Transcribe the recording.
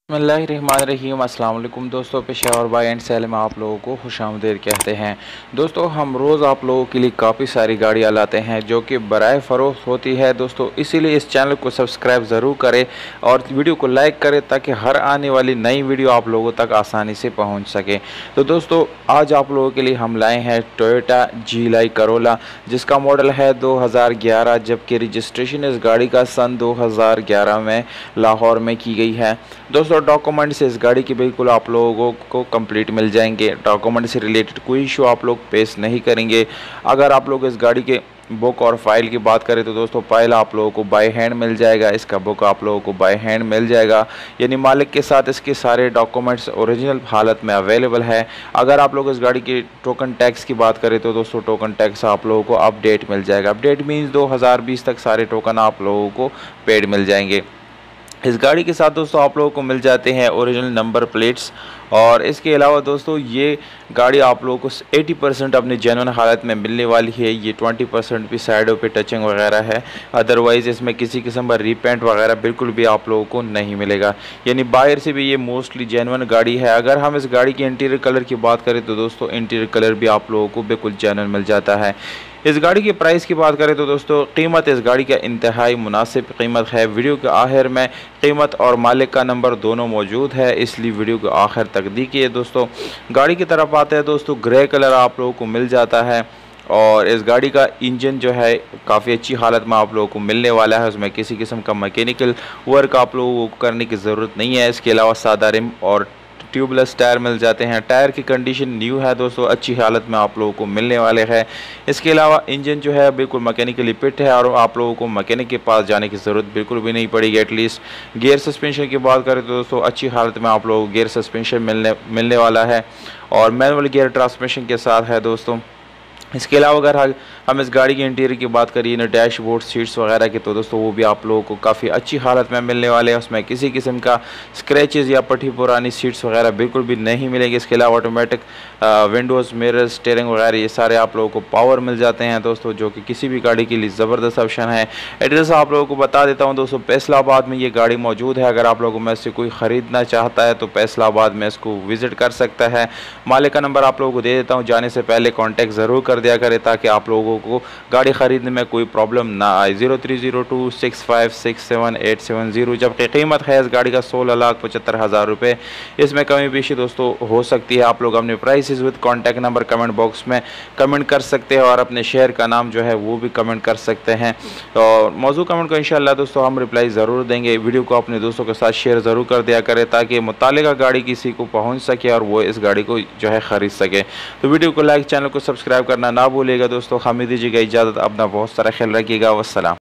बिस्मिल्लाहिर्रहमानिर्रहीम। अस्सलाम वालेकुम दोस्तों, पेशावर बाय एंड सेल में आप लोगों को खुशामदीद कहते हैं। दोस्तों, हम रोज़ आप लोगों के लिए काफ़ी सारी गाड़ियाँ लाते हैं जो कि बराए फ़रोख्त होती है दोस्तों। इसीलिए इस चैनल को सब्सक्राइब ज़रूर करें और वीडियो को लाइक करें ताकि हर आने वाली नई वीडियो आप लोगों तक आसानी से पहुँच सके। तो दोस्तों, आज आप लोगों के लिए हम लाए हैं टोयोटा GLI करोला, जिसका मॉडल है 2011, जबकि रजिस्ट्रेशन इस गाड़ी का सन 2011 में लाहौर में की गई है। दोस्तों, डॉक्यूमेंट से इस गाड़ी की बिल्कुल आप लोगों को कंप्लीट मिल जाएंगे। डॉक्यूमेंट से रिलेटेड कोई इशू आप लोग पेश नहीं करेंगे। अगर आप लोग इस गाड़ी के बुक और फाइल की बात करें तो दोस्तों, फाइल आप लोगों को बाय हैंड मिल जाएगा, इसका बुक आप लोगों को बाय हैंड मिल जाएगा, यानी मालिक के साथ इसके सारे डॉक्यूमेंट्स ओरिजिनल हालत में अवेलेबल है। अगर आप लोग इस गाड़ी के टोकन टैक्स की बात करें तो दोस्तों, टोकन टैक्स आप लोगों को अपडेट मिल जाएगा। अपडेट मीन्स 2020 तक सारे टोकन आप लोगों को पेड मिल जाएंगे। इस गाड़ी के साथ दोस्तों आप लोगों को मिल जाते हैं ओरिजिनल नंबर प्लेट्स, और इसके अलावा दोस्तों ये गाड़ी आप लोगों को 80% अपनी जेन्युइन हालत में मिलने वाली है। ये 20% भी साइडों पे टचिंग वगैरह है, अदरवाइज़ इसमें किसी किस्म का रीपेंट वगैरह बिल्कुल भी आप लोगों को नहीं मिलेगा, यानी बाहर से भी ये मोस्टली जेन्युइन गाड़ी है। अगर हम इस गाड़ी की इंटीरियर कलर की बात करें तो दोस्तों, इंटीरियर कलर भी आप लोगों को बिल्कुल जेन्युइन मिल जाता है। इस गाड़ी की प्राइस की बात करें तो दोस्तों, कीमत इस गाड़ी का इंतहाई मुनासिब कीमत है। वीडियो के आखिर में कीमत और मालिक का नंबर दोनों मौजूद है, इसलिए वीडियो के आखिर तक देखिए। दोस्तों, गाड़ी की तरफ आते हैं दोस्तों, ग्रे कलर आप लोगों को मिल जाता है, और इस गाड़ी का इंजन जो है काफ़ी अच्छी हालत में आप लोगों को मिलने वाला है। उसमें किसी किस्म का मैकेनिकल वर्क आप लोगों को करने की ज़रूरत नहीं है। इसके अलावा सादा रिम और ट्यूबलेस टायर मिल जाते हैं। टायर की कंडीशन न्यू है दोस्तों, अच्छी हालत में आप लोगों को मिलने वाले हैं। इसके अलावा इंजन जो है बिल्कुल मैकेनिकली फिट है, और आप लोगों को मैकेनिक के पास जाने की ज़रूरत बिल्कुल भी नहीं पड़ेगी। एटलीस्ट गियर सस्पेंशन की बात करें तो दोस्तों, अच्छी हालत में आप लोगों को गियर सस्पेंशन मिलने वाला है, और मैनुअल गियर ट्रांसमिशन के साथ है दोस्तों। इसके अलावा अगर हम इस गाड़ी के इंटीरियर की बात करिए ना, डैशबोर्ड सीट्स वगैरह की, तो दोस्तों वो भी आप लोगों को काफ़ी अच्छी हालत में मिलने वाले हैं। उसमें किसी किस्म का स्क्रैचेस या पट्टी पुरानी सीट्स वगैरह बिल्कुल भी नहीं मिलेंगे। इसके अलावा ऑटोमेटिक विंडोज़, मिरर्स, स्टीयरिंग वगैरह ये सारे आप लोगों को पावर मिल जाते हैं दोस्तों, जो कि किसी भी गाड़ी के लिए ज़बरदस्त ऑप्शन है। एड्रेस आप लोगों को बता देता हूँ दोस्तों, फैसलाबाद में ये गाड़ी मौजूद है। अगर आप लोगों में से कोई ख़रीदना चाहता है तो फैसलाबाद में इसको विज़िट कर सकता है। मालिक का नंबर आप लोगों को दे देता हूँ, जाने से पहले कॉन्टैक्ट ज़रूर कर दिया करें ताकि आप लोगों को गाड़ी ख़रीदने में कोई प्रॉब्लम ना आए। 0302656780, जबकि कीमत है इस गाड़ी का 16,75,000 रुपये। इसमें कमी पेशी दोस्तों हो सकती है। आप लोग अपने prices with contact number comment box में कमेंट कर सकते हैं, और अपने शहर का नाम जो है वो भी कमेंट कर सकते हैं। और मौजूद कमेंट को इंशाल्लाह दोस्तों हम रिप्लाई ज़रूर देंगे। वीडियो को अपने दोस्तों के साथ शेयर ज़रूर कर दिया करें ताकि मुतालिका गाड़ी किसी को पहुँच सके और वो इस गाड़ी को जो है ख़रीद सके। तो वीडियो को लाइक, चैनल को सब्सक्राइब करना ना भूलिएगा दोस्तों। हमें दीजिएगा इजाज़त, अपना बहुत सारा ख्याल रखिएगा। वस्सलाम।